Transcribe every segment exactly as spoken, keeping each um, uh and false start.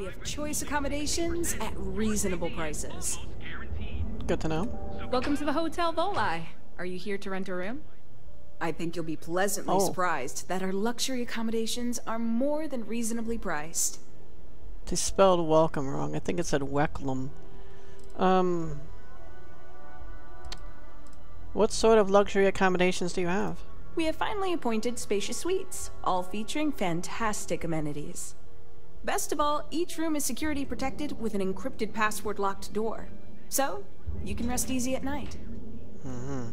have choice accommodations at reasonable prices. Good to know. Welcome to the Hotel Voliii. Are you here to rent a room? I think you'll be pleasantly Oh. surprised that our luxury accommodations are more than reasonably priced. They spelled welcome wrong. I think it said Wecklum. Um, what sort of luxury accommodations do you have? We have finally appointed spacious suites, all featuring fantastic amenities. Best of all, each room is security protected with an encrypted password-locked door. So, you can rest easy at night. Mm-hmm.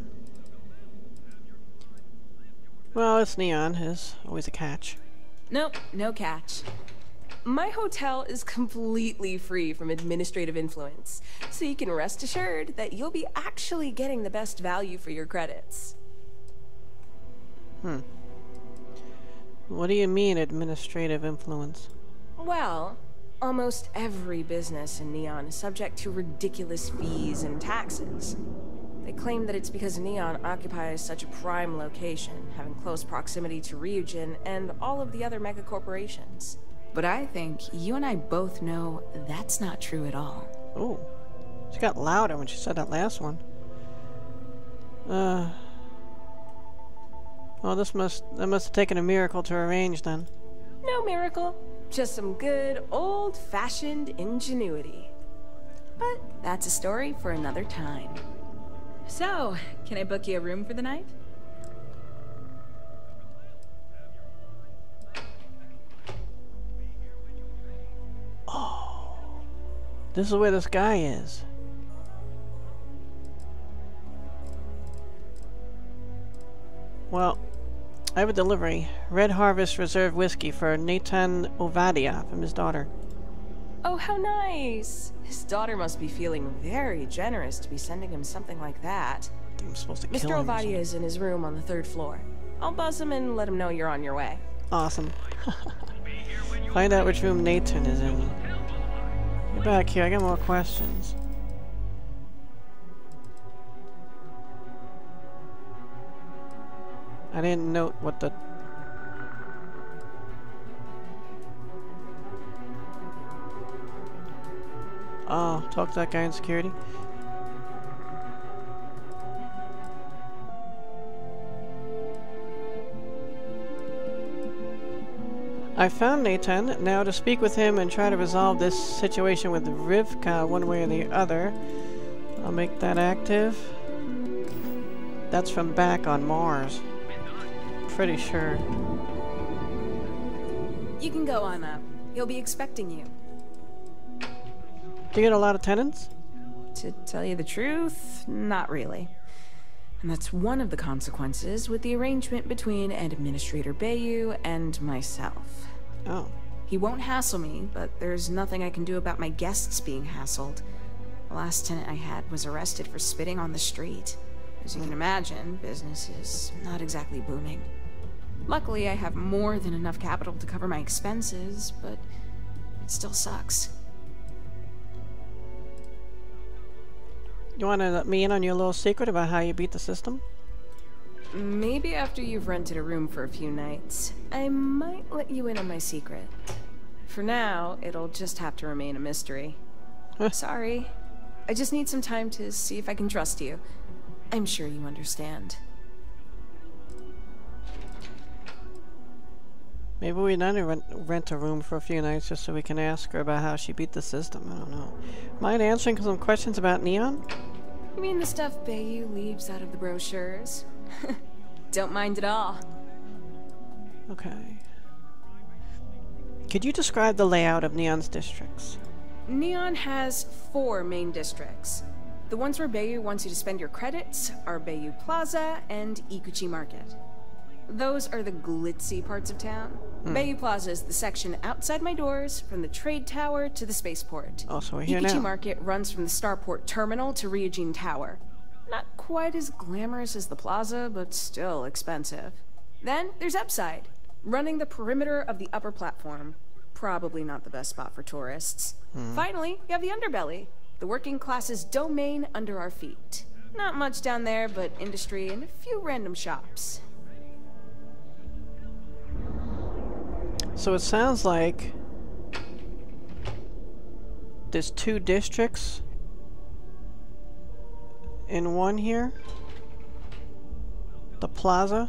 Well, it's neon. There's always a catch. Nope, no catch. My hotel is completely free from administrative influence, so you can rest assured that you'll be actually getting the best value for your credits. Hmm. What do you mean, administrative influence? Well, almost every business in Neon is subject to ridiculous fees and taxes. They claim that it's because Neon occupies such a prime location, having close proximity to Ryujin and all of the other megacorporations. But I think you and I both know that's not true at all. Oh, she got louder when she said that last one. Uh. Well, this must that must have taken a miracle to arrange then. No miracle, just some good old-fashioned ingenuity. But that's a story for another time. So, can I book you a room for the night? Oh, this is where this guy is. Well, I have a delivery. Red Harvest Reserve Whiskey for Natan Ovadia from his daughter. Oh, how nice! His daughter must be feeling very generous to be sending him something like that. I think I'm supposed to kill Mister him. or Ovadia something. is in his room on the third floor. I'll buzz him and let him know you're on your way. Awesome. Find out which room Natan is in. Get back here, I got more questions. I didn't note what the... Oh, talk to that guy in security. I found Natan. Now to speak with him and try to resolve this situation with Rivkah one way or the other. I'll make that active. That's from back on Mars. Pretty sure. You can go on up. He'll be expecting you. Do you get a lot of tenants? To tell you the truth, not really. And that's one of the consequences with the arrangement between Administrator Bayu and myself. Oh. He won't hassle me, but there's nothing I can do about my guests being hassled. The last tenant I had was arrested for spitting on the street. As you can imagine, business is not exactly booming. Luckily, I have more than enough capital to cover my expenses, but it still sucks. You want to let me in on your little secret about how you beat the system? Maybe after you've rented a room for a few nights, I might let you in on my secret. For now, it'll just have to remain a mystery. Sorry. I just need some time to see if I can trust you. I'm sure you understand. Maybe we need to rent, rent a room for a few nights just so we can ask her about how she beat the system. I don't know. Mind answering some questions about Neon? You mean the stuff Bayu leaves out of the brochures? Don't mind at all. Okay. Could you describe the layout of Neon's districts? Neon has four main districts. The ones where Bayu wants you to spend your credits are Bayu Plaza and Ikuchi Market. Those are the glitzy parts of town. Hmm. Bayu Plaza is the section outside my doors, from the trade tower to the spaceport. Oh, so we're here Ikuchi now. Market runs from the starport terminal to Ryujin Tower. Not quite as glamorous as the plaza, but still expensive. Then there's Upside, running the perimeter of the upper platform. Probably not the best spot for tourists. Hmm. Finally, you have the Underbelly, the working class's domain under our feet. Not much down there, but industry and a few random shops. So it sounds like there's two districts in one here. The plaza.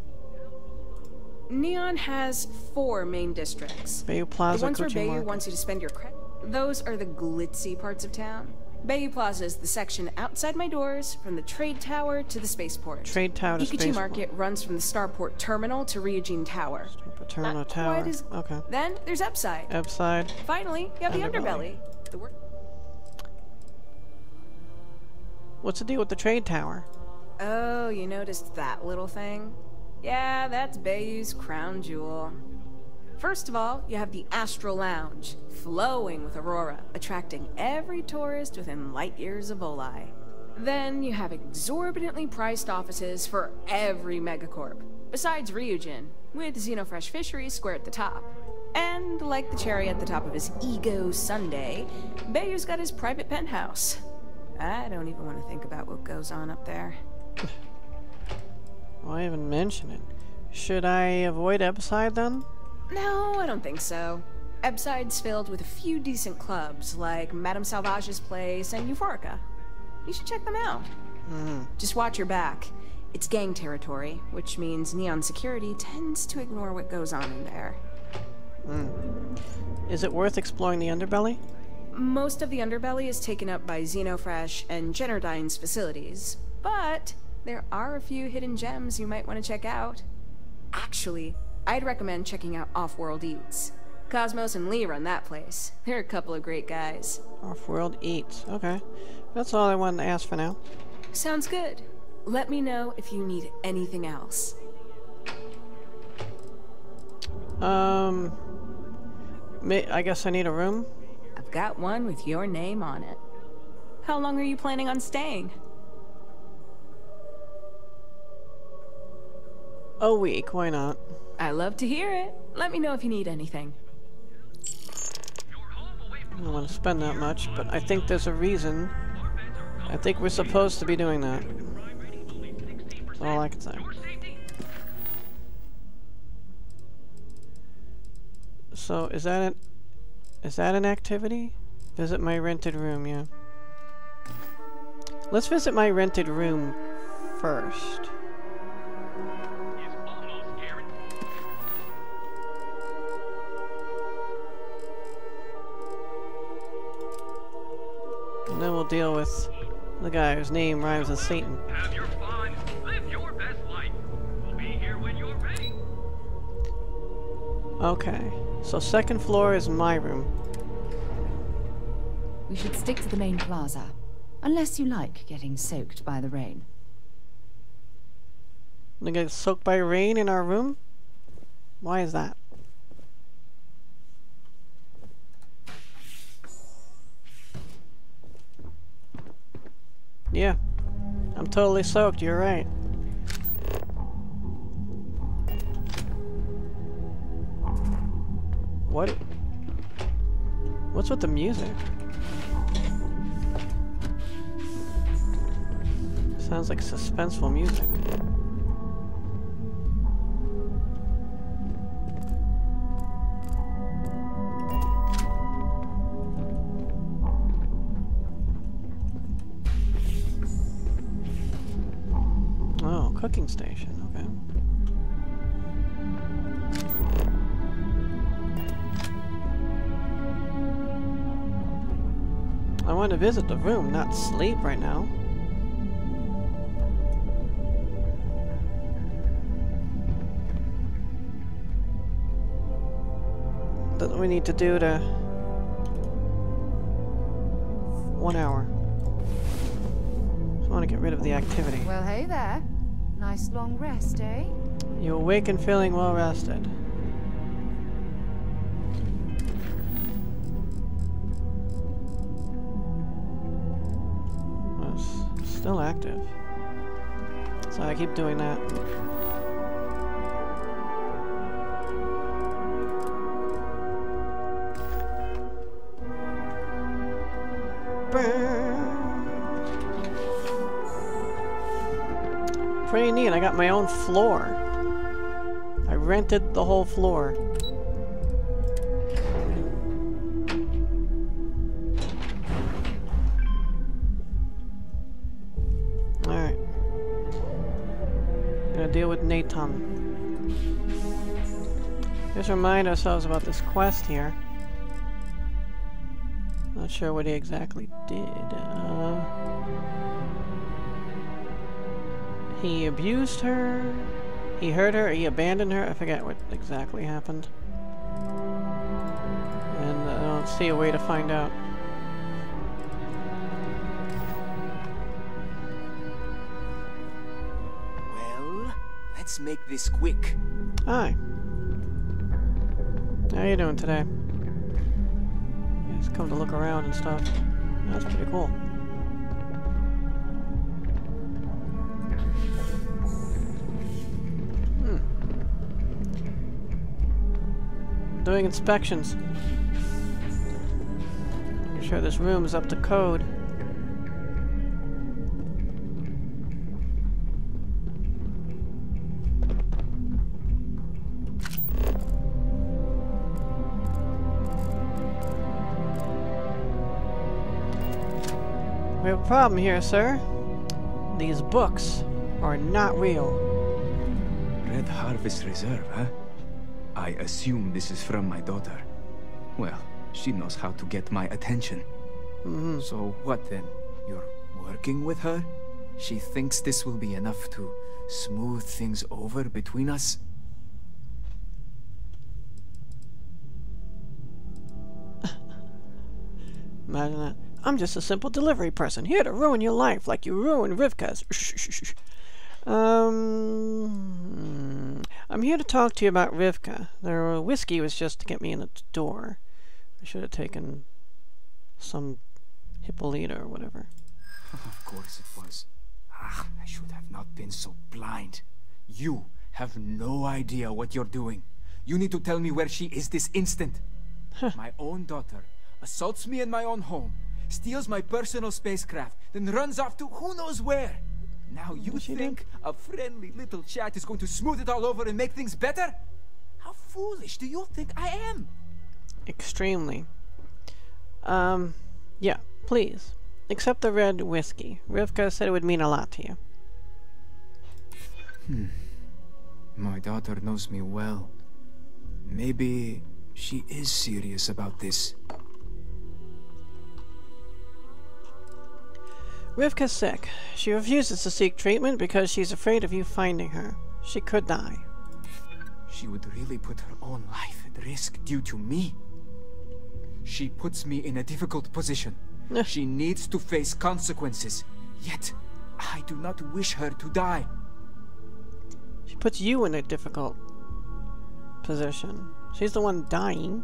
Neon has four main districts. Bayou Plaza, the ones where Gucci Bayou Market. wants you to spend your credit. Those are the glitzy parts of town. Bayou Plaza is the section outside my doors, from the trade tower to the spaceport. Trade tower to Gucci spaceport. Market runs from the Starport terminal to Ryujin Tower. Terminal Not tower. quite as- Okay. Then there's Upside. Upside. Finally, you have the Underbelly. underbelly. The wor- What's the deal with the trade tower? Oh, you noticed that little thing? Yeah, that's Bayou's crown jewel. First of all, you have the Astral Lounge, flowing with Aurora, attracting every tourist within light years of Voliii. Then you have exorbitantly priced offices for every megacorp, besides Ryujin, with Xenofresh Fisheries square at the top. And like the cherry at the top of his ego sundae, Bayou's got his private penthouse. I don't even want to think about what goes on up there. Why even mention it? Should I avoid Upside then? No, I don't think so. Ebside's filled with a few decent clubs, like Madame Salvage's Place and Euphorica. You should check them out. Mm. Just watch your back. It's gang territory, which means Neon Security tends to ignore what goes on in there. Mm. Is it worth exploring the underbelly? Most of the underbelly is taken up by Xenofresh and Generdyne's facilities, but there are a few hidden gems you might want to check out. Actually, I'd recommend checking out Off-World Eats. Cosmos and Lee run that place. They're a couple of great guys. Off-World Eats. Okay. That's all I wanted to ask for now. Sounds good. Let me know if you need anything else. Um... May, I guess I need a room? I've got one with your name on it. How long are you planning on staying? A week, why not? I love to hear it. Let me know if you need anything. I don't want to spend that much, but I think there's a reason. I think we're supposed to be doing that. That's all I can say. So, is that an... Is that an activity? Visit my rented room, yeah. Let's visit my rented room first. And then we'll deal with the guy whose name rhymes with Satan. Have your fun. Live your best life. We'll be here when you're ready. Okay, so second floor is my room. We should stick to the main plaza, unless you like getting soaked by the rain. We get soaked by rain in our room? Why is that? Yeah, I'm totally soaked, you're right. What? What's with the music? Sounds like suspenseful music. Oh, cooking station, okay. I want to visit the room, not sleep right now. That's what we need to do to... One hour. Just want to get rid of the activity. Well, hey there. Nice long rest, eh? You awake and feeling well rested. Well, it's still active. So I keep doing that. Pretty neat, I got my own floor. I rented the whole floor. deal with Natan. Just remind ourselves about this quest here. Not sure what he exactly did. Uh, he abused her, he hurt her, he abandoned her. I forget what exactly happened. And I don't see a way to find out. Well, let's make this quick. Hi. How you doing today? Just come to look around and stuff. That's pretty cool. Hmm. Doing inspections. I'm sure this room is up to code. We have a problem here, sir. These books are not real. Red Harvest Reserve, huh? I assume this is from my daughter. Well, she knows how to get my attention. Mm-hmm. So what then? You're working with her? She thinks this will be enough to smooth things over between us? Imagine that. I'm just a simple delivery person, here to ruin your life like you ruined Rivkah's. um, I'm here to talk to you about Rivkah. Their whiskey was just to get me in the door. I should have taken some Hippolyta or whatever. Of course it was. Ah, I should have not been so blind. You have no idea what you're doing. You need to tell me where she is this instant. My own daughter assaults me in my own home, steals my personal spacecraft, then runs off to who knows where. Now you think a friendly little chat is going to smooth it all over and make things better? How foolish do you think I am? Extremely. Um, yeah, please. Accept the red whiskey. Rivkah said it would mean a lot to you. Hmm. My daughter knows me well. Maybe she is serious about this. Rivkah's sick. She refuses to seek treatment because she's afraid of you finding her. She could die. She would really put her own life at risk due to me? She puts me in a difficult position. She needs to face consequences. Yet, I do not wish her to die. She puts you in a difficult position. She's the one dying.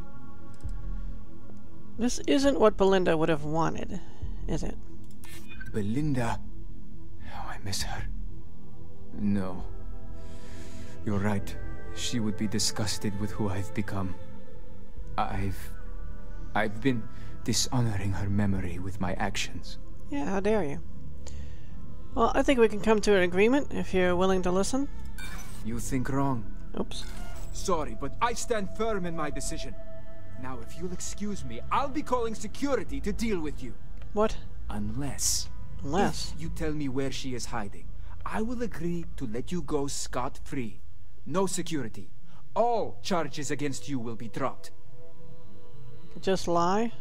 This isn't what Belinda would have wanted, is it? Belinda? Oh, I miss her. No. You're right. She would be disgusted with who I've become. I've... I've been dishonoring her memory with my actions. Yeah, how dare you? Well, I think we can come to an agreement if you're willing to listen. You think wrong. Oops. Sorry, but I stand firm in my decision. Now, if you'll excuse me, I'll be calling security to deal with you. What? Unless... Unless... If you tell me where she is hiding, I will agree to let you go scot-free. No security. All charges against you will be dropped. Just lie?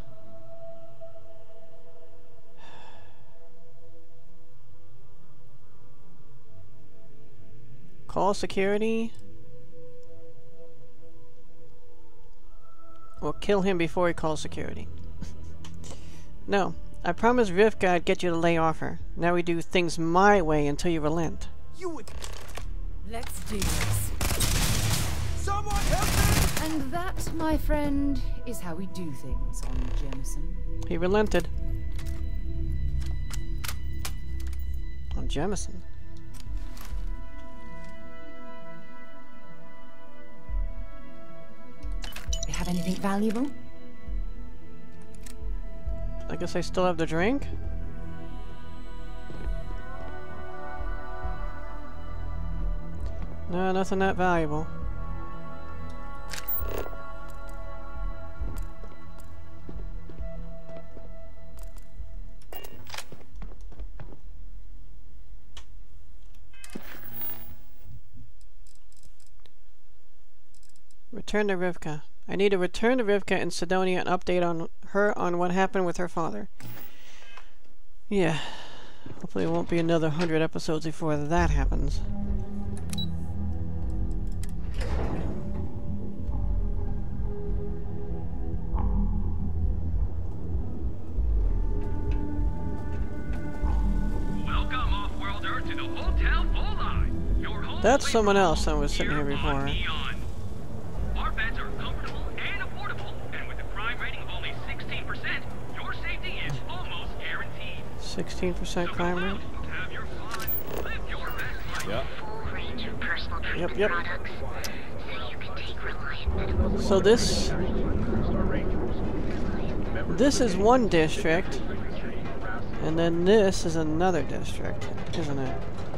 Call security? Or kill him before he calls security? No. I promised Rivkah I'd get you to lay off her. Now we do things my way until you relent. You would... Let's do this. Someone help me! And that, my friend, is how we do things on Jemison. He relented. On Jemison. You have anything valuable? I guess I still have the drink? No, nothing that valuable. Return to Rivkah. I need to return to Rivkah in Cydonia and update on her on what happened with her father. Yeah. Hopefully it won't be another hundred episodes before that happens. Welcome, off-worlder, to the Hotel Voliii. Your home That's away someone from else that home was sitting here on before. Neon. Our beds are comfortable and affordable, and with a crime rating of only sixteen percent, your safety is almost guaranteed. sixteen percent So crime go rate? out, have your fun, live your best life. Yeah. Full range of personal treatment Yep, yep. products, so you can take reliant medical So this... This is one district, and then this is another district, isn't it?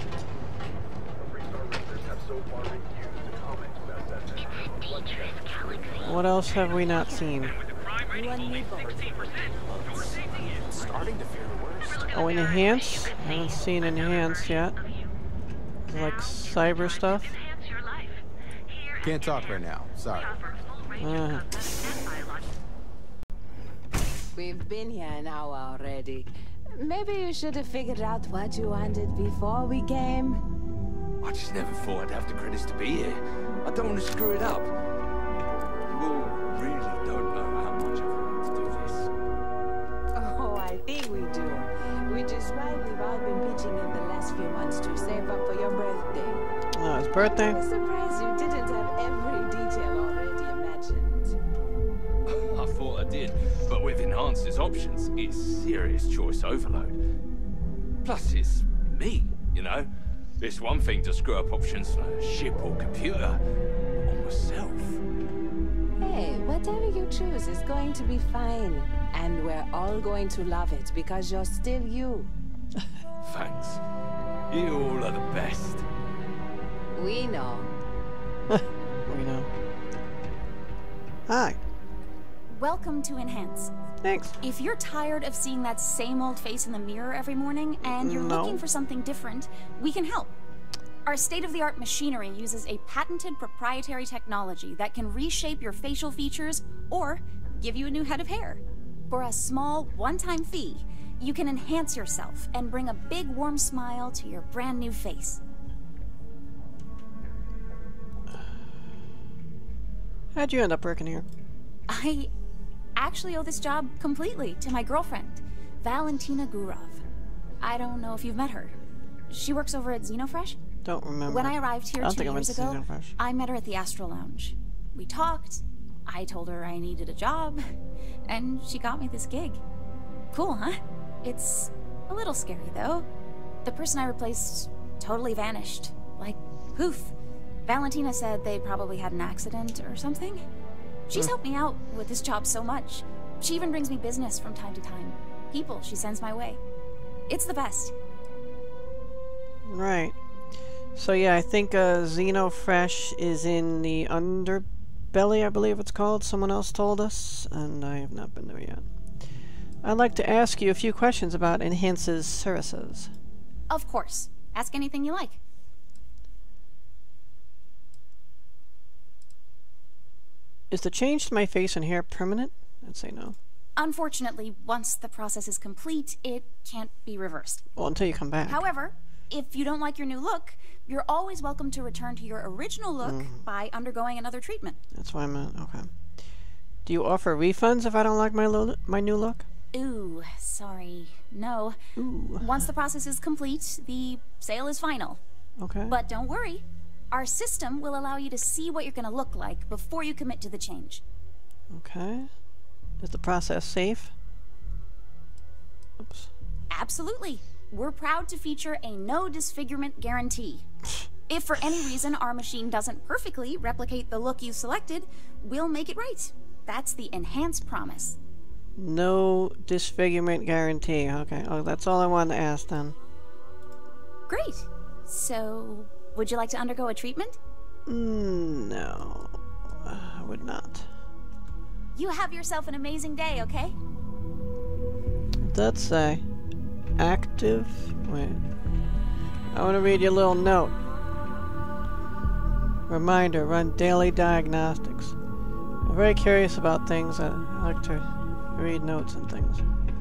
It's a dangerous galaxy. What else have we not seen? With a crime rating of only sixteen percent, your safety is Starting to fear the worst. Oh, enhance? I haven't seen enhance yet. Is it like cyber stuff? Enhance your life. Here at Can't talk right now. Sorry. offer a full range Uh, of supplements and biologics. We've been here an hour already. Maybe you should have figured out what you wanted before we came. I just never thought I'd have the credits to be here. I don't want to screw it up. You all really don't know how much I've wanted to do this. Oh, I think we do. Which is why we've all been pitching in the last few months to save up for your birthday. oh, his birthday? I was surprised you didn't have every detail already imagined. I thought I did, but with Enhancer's options, it's serious choice overload. Plus, it's me, you know? It's one thing to screw up options on a ship or computer, but on myself. Hey, whatever you choose is going to be fine. And we're all going to love it because you're still you. Thanks. You all are the best. We know. We know. Hi. Welcome to Enhance. Thanks. If you're tired of seeing that same old face in the mirror every morning and you're No. looking for something different, we can help. Our state-of-the-art machinery uses a patented proprietary technology that can reshape your facial features or give you a new head of hair. For a small, one-time fee, you can enhance yourself and bring a big, warm smile to your brand new face. How'd you end up working here? I actually owe this job completely to my girlfriend, Valentina Gurov. I don't know if you've met her. She works over at Xenofresh. Don't remember. When I arrived here I don't two think I went years to ago, Xenofresh. I met her at the Astro Lounge. We talked, I told her I needed a job, and she got me this gig. Cool, huh? It's a little scary, though. The person I replaced totally vanished. Like, poof. Valentina said they'd probably had an accident or something. She's helped me out with this job so much. She even brings me business from time to time. People she sends my way. It's the best. Right. So yeah, I think uh, Xenofresh is in the underbelly, I believe it's called. Someone else told us, and I have not been there yet. I'd like to ask you a few questions about Enhance's services. Of course. Ask anything you like. Is the change to my face and hair permanent? I'd say no. Unfortunately, once the process is complete, it can't be reversed. Well, until you come back. However, if you don't like your new look, you're always welcome to return to your original look Mm. by undergoing another treatment. That's why I'm at. Okay. Do you offer refunds if I don't like my lo my new look? Ooh, sorry. No. Ooh. Once the process is complete, the sale is final. Okay. But don't worry. Our system will allow you to see what you're going to look like before you commit to the change. Okay. Is the process safe? Oops. Absolutely. We're proud to feature a no disfigurement guarantee. If for any reason our machine doesn't perfectly replicate the look you selected, we'll make it right. That's the enhanced promise. No disfigurement guarantee. Okay. Oh, that's all I wanted to ask then. Great. So, would you like to undergo a treatment? Mm, no. Uh, I would not. You have yourself an amazing day, okay? What does that say? Active? Wait. I want to read your little note. Reminder, run daily diagnostics. I'm very curious about things. I like to read notes and things.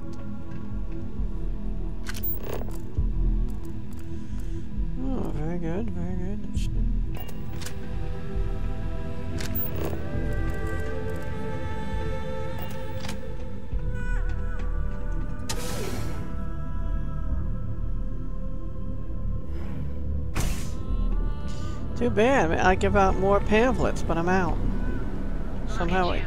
Oh, very good, very good. Too bad. I give out more pamphlets, but I'm out. Somehow I...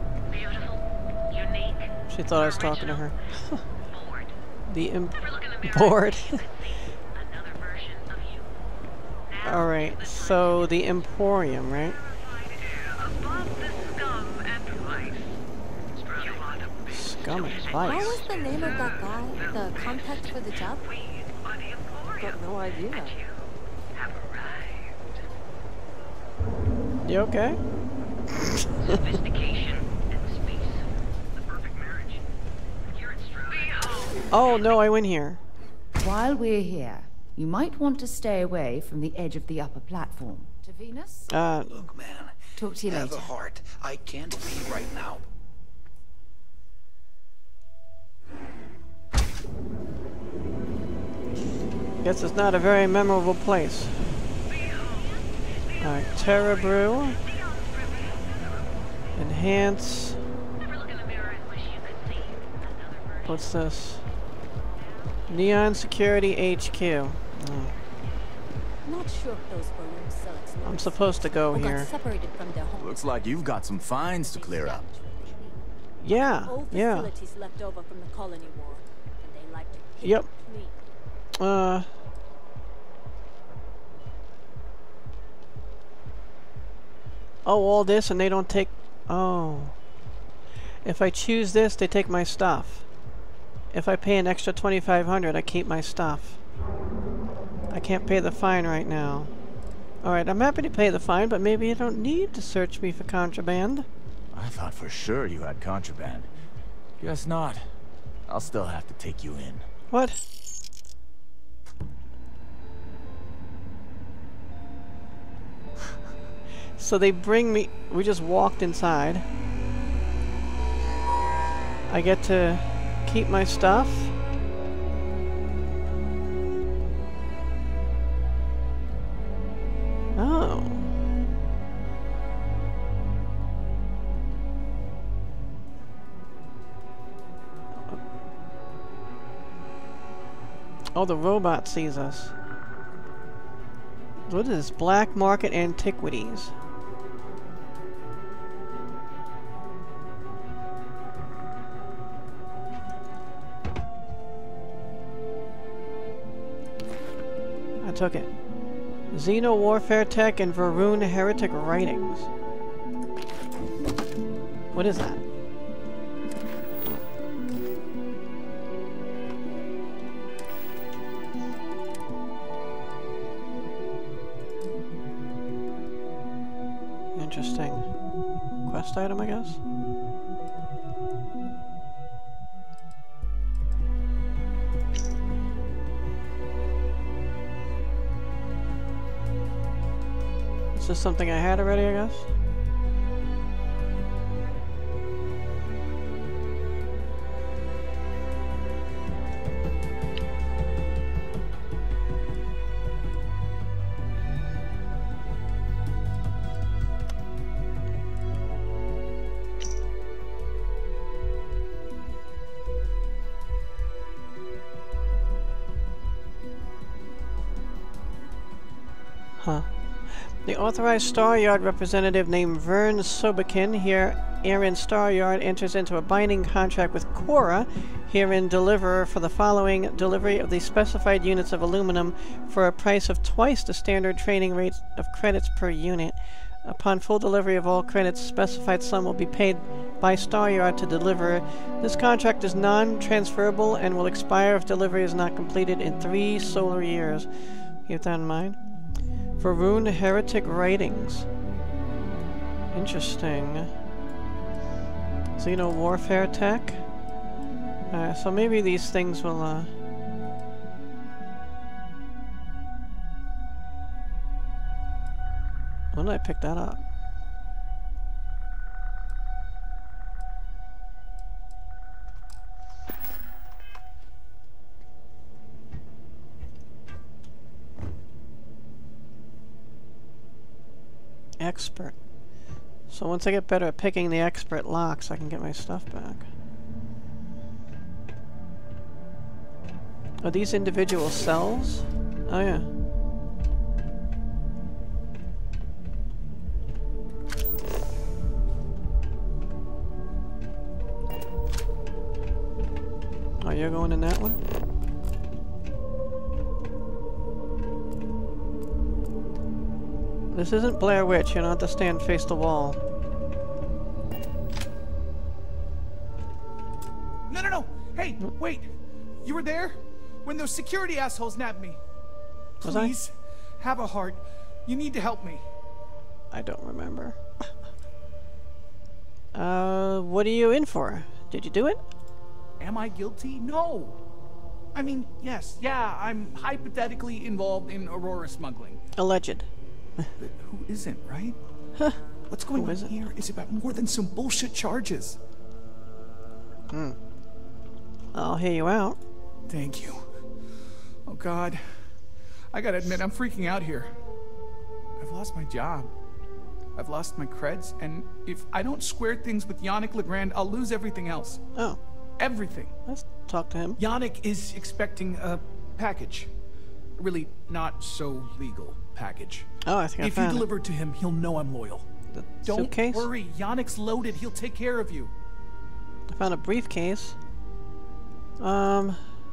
She thought I was talking to her. The imp... bored. Alright, so the Emporium, right? Scum and Vice. What was the name of that guy? The contact for the job? Got no idea. You okay? Sophistication and space. The perfect marriage. Here at Starfield. Oh no, I went here. While we're here, you might want to stay away from the edge of the upper platform. To Venus? Uh, Look, man. Talk to you have later. a heart. I can't be right now. Guess it's not a very memorable place. Alright, Terra Brew. Enhance. What's this? Neon Security H Q. Oh. Not sure if those balloons sell explosives. I'm supposed to go or got here. separated from their home. Looks like you've got some fines to clear up. Yeah, Old yeah. facilities left over from the colony war, and they like to keep Yep. it clean. Uh. Oh, all this and they don't take... Oh. If I choose this, they take my stuff. If I pay an extra twenty-five hundred, I keep my stuff. I can't pay the fine right now. Alright, I'm happy to pay the fine, but maybe you don't need to search me for contraband. I thought for sure you had contraband. Guess not. I'll still have to take you in. What? So they bring me... We just walked inside. I get to keep my stuff. Oh. Oh, the robot sees us. What is this? Black market antiquities. I took it. Xeno Warfare Tech and Varun Heretic Writings. What is that? Interesting. Quest item, I guess? Is this something I had already, I guess? Huh. The authorized Star Yard representative named Vern Sobekin, here Aaron Star Yard, enters into a binding contract with Cora, herein deliverer, for the following delivery of the specified units of aluminum for a price of twice the standard trading rate of credits per unit. Upon full delivery of all credits, specified sum will be paid by Star Yard to deliverer. This contract is non-transferable and will expire if delivery is not completed in three solar years. Keep that in mind. Varun Heretic Writings. Interesting. Xeno Warfare Tech. Uh, so maybe these things will, uh... When did I pick that up? Expert. So once I get better at picking the expert locks, I can get my stuff back. Are these individual cells? Oh yeah. Oh, you're going in that one? This isn't Blair Witch, you don't have to stand face the wall. No, no, no! Hey, wait! You were there? When those security assholes nabbed me. Was I? Please, have a heart. You need to help me. I don't remember. uh, what are you in for? Did you do it? Am I guilty? No. I mean, yes, yeah, I'm hypothetically involved in Aurora smuggling. Alleged. But who isn't, right? What's going Who on isn't? here is about more than some bullshit charges. Hmm. I'll hear you out. Thank you. Oh God. I gotta admit, I'm freaking out here. I've lost my job. I've lost my creds, and if I don't square things with Yannick Legrand, I'll lose everything else. Oh. Everything. Let's talk to him. Yannick is expecting a package. A really not so legal package. Oh, I think I If you found deliver it to him, he'll know I'm loyal. The Don't suitcase? worry, Yannick's loaded. He'll take care of you. I found a briefcase. Um...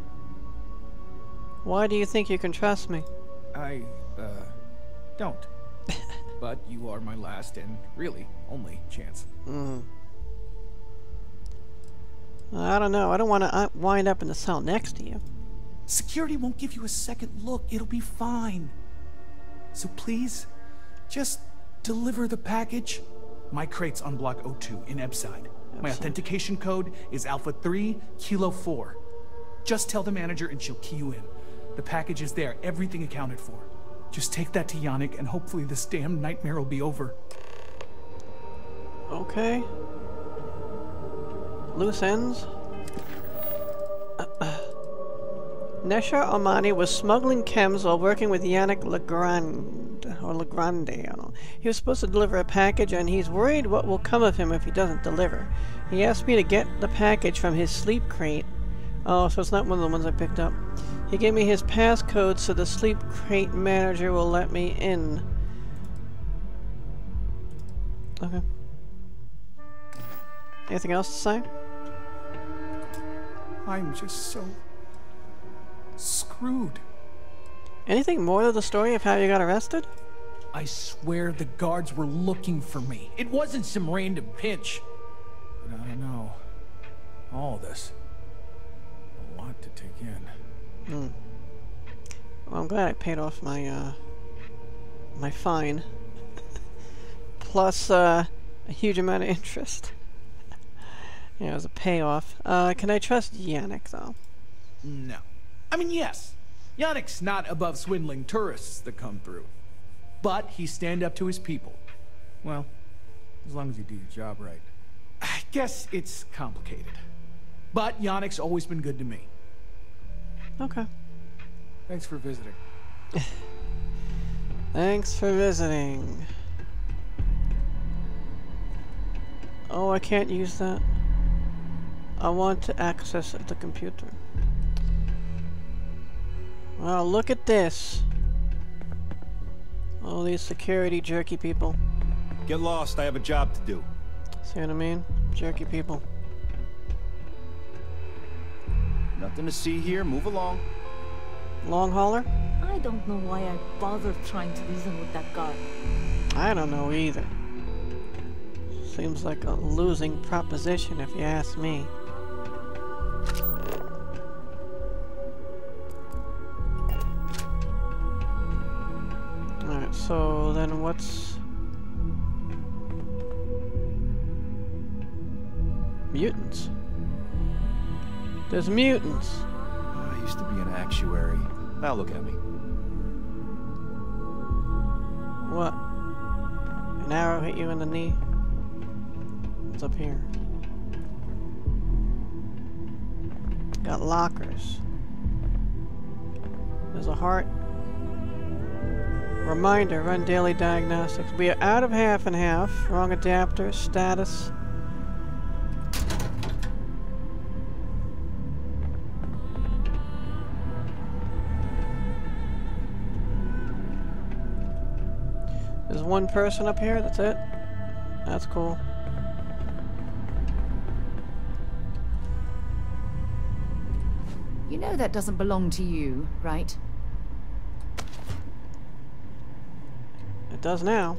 Why do you think you can trust me? I, uh, don't. But you are my last and really only chance. Hmm. I don't know. I don't want to uh, wind up in the cell next to you. Security won't give you a second look. It'll be fine. So please, just deliver the package. My crate's on block oh two in Ebside. My authentication code is Alpha three Kilo four. Just tell the manager and she'll key you in. The package is there, everything accounted for. Just take that to Yannick and hopefully this damn nightmare will be over. Okay. Loose ends. Uh, uh. Nesha Armani was smuggling chems while working with Yannick Legrand, or Legrande, I don't know. He was supposed to deliver a package and he's worried what will come of him if he doesn't deliver. He asked me to get the package from his sleep crate. Oh, so it's not one of the ones I picked up. He gave me his passcode so the sleep crate manager will let me in. Okay. Anything else to say? I'm just so screwed. Anything more to the story of how you got arrested? I swear the guards were looking for me. It wasn't some random pinch. But I don't know. All this. A lot to take in. Hmm. Well, I'm glad I paid off my, uh, my fine. Plus, uh, a huge amount of interest. Yeah, it was a payoff. Uh, can I trust Yannick, though? No. I mean, yes. Yannick's not above swindling tourists that come through. But he stand up to his people. Well, as long as you do your job right. I guess it's complicated. But Yannick's always been good to me. Okay. Thanks for visiting. Thanks for visiting. Oh, I can't use that. I want to access the computer. Well, look at this. All these security jerky people. Get lost, I have a job to do. See what I mean? Jerky people. Nothing to see here, move along. Long hauler? I don't know why I bothered trying to reason with that guy. I don't know either. Seems like a losing proposition if you ask me. Alright, so then what's... Mutants. There's mutants. I used to be an actuary. Now look at me. What? An arrow hit you in the knee. What's up here? Got lockers. There's a heart. Reminder, run daily diagnostics. We are out of half and half. Wrong adapter. Status. There's one person up here, that's it. That's cool. You know that doesn't belong to you, right? It does now.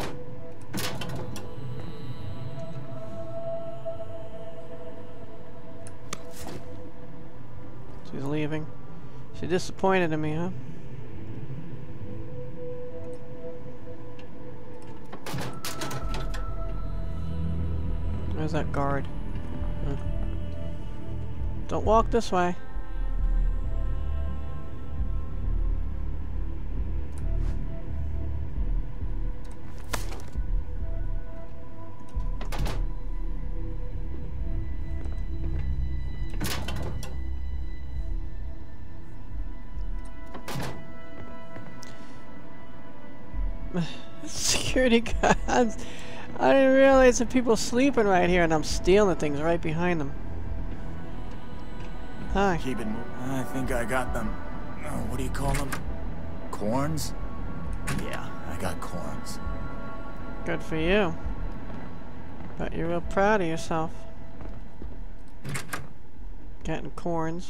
She's leaving. She's disappointed in me, huh? Where's that guard? Huh. Don't walk this way. Security guards. I didn't realize that people sleeping right here and I'm stealing things right behind them. Hi. Keep it moving. I think I got them. Oh, what do you call them? Corns? Yeah, I got corns. Good for you. Bet you're real proud of yourself. Getting corns.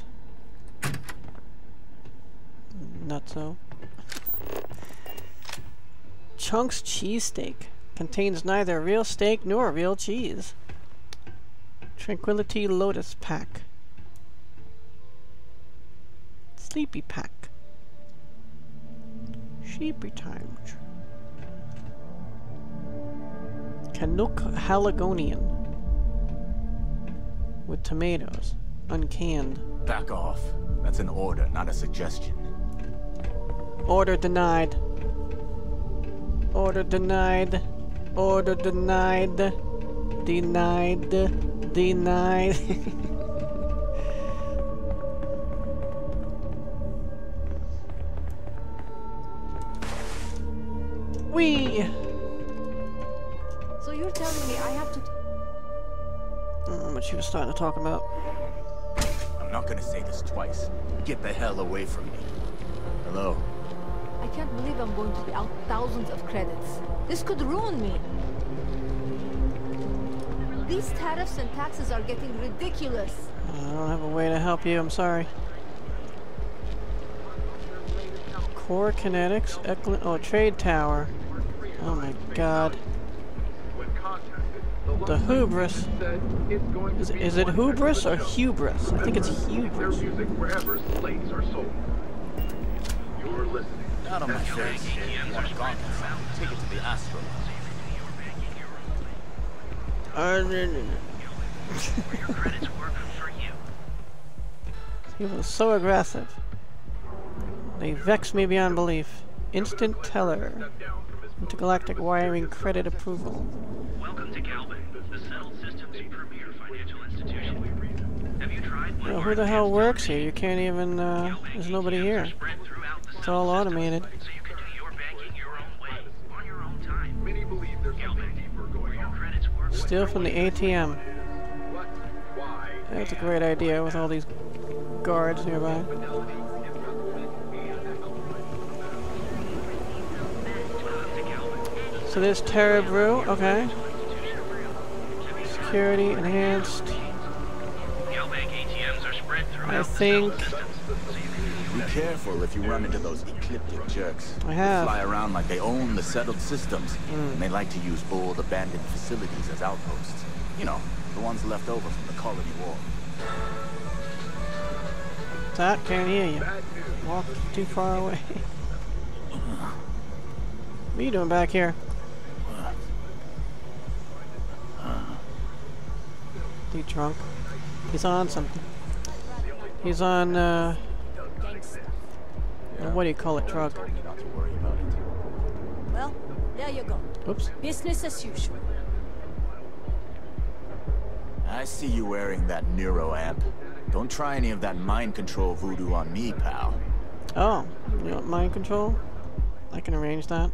Nutso. Chunks cheesesteak. Contains neither real steak nor real cheese. Tranquility Lotus Pack. Sleepy Pack. Sheepy Times. Canuck Haligonian. With tomatoes. Uncanned. Back off. That's an order, not a suggestion. Order denied. Order denied. Order denied. Denied. Denied. Wee! So you're telling me I have to... I don't know what she was starting to talk about. I'm not gonna say this twice. Get the hell away from me. Hello? I can't believe I'm going to be out thousands of credits. This could ruin me. These tariffs and taxes are getting ridiculous. I don't have a way to help you, I'm sorry. Core kinetics, Eklund, oh, trade tower. Oh my god. The hubris. Is, is it hubris or hubris? I think it's hubris. Not on my face. Want gone? Take it to the Astro. He was so aggressive. They vex me beyond belief. Instant teller. Intergalactic wiring credit approval. Welcome to Calvin, the settled system's premier financial institution. Have you tried one? Well, who the hell works here? You can't even, uh, there's nobody here. It's all automated. So you can do your banking your own way, on your own time. Many believe there's something deeper going on. Your credits work. Steal from the A T M. That's a great idea with all these guards nearby. So there's Terra Brew, okay. Security enhanced. I think. Be careful if you run into those ecliptic jerks. I have. They fly around like they own the settled systems, mm. and they like to use old abandoned facilities as outposts. You know, the ones left over from the colony war. That can't hear you. Walk too far away. What are you doing back here? He drunk. He's on something. He's on, uh... what do you call it, drug? Well, there you go. Oops. Business as usual. I see you wearing that Neuro amp. Don't try any of that mind control voodoo on me, pal. Oh, you want mind control? I can arrange that.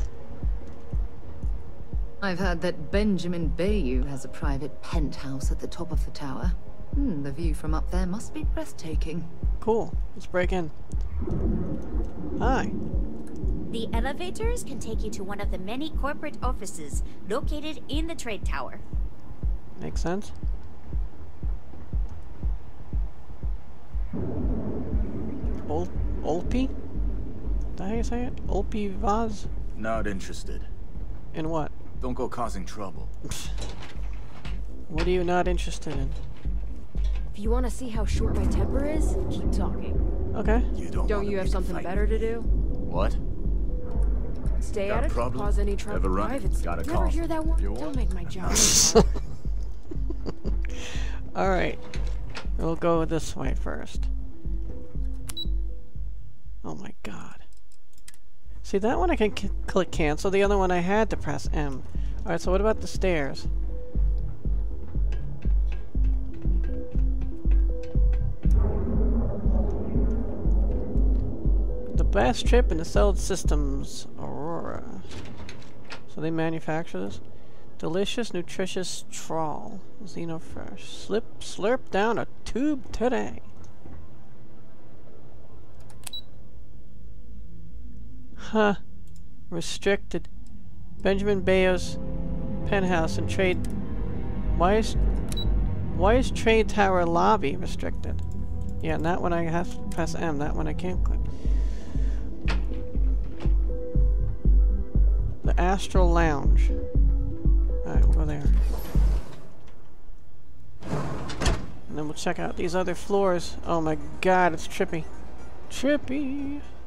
I've heard that Benjamin Bayou has a private penthouse at the top of the tower. Hmm, the view from up there must be breathtaking. Cool. Let's break in. Hi. The elevators can take you to one of the many corporate offices located in the trade tower. Makes sense. Ol Olpi? Is that how you say it? Olpi Vaz? Not interested. In what? Don't go causing trouble. What are you not interested in? If you want to see how short my temper is, keep talking. Okay. You don't Don't you have something better to do? What? Stay Got at a it, problem? cause any trouble. Ever run? Privates. Got a Never call? hear that one? You Don't make my job. Alright. We'll go this way first. Oh my god. See, that one I can c click cancel. The other one I had to press M. Alright, so what about the stairs? The best trip in the Celled Systems, Aurora. So they manufacture this. Delicious, nutritious trawl. Xenofresh. Slip, slurp down a tube today. Huh. Restricted. Benjamin Bayou's penthouse and trade. Why is why is trade tower lobby restricted? Yeah, and that one I have to press M. That one I can't click. The Astral Lounge. Alright, we'll go there. And then we'll check out these other floors. Oh my god, it's trippy. Trippy!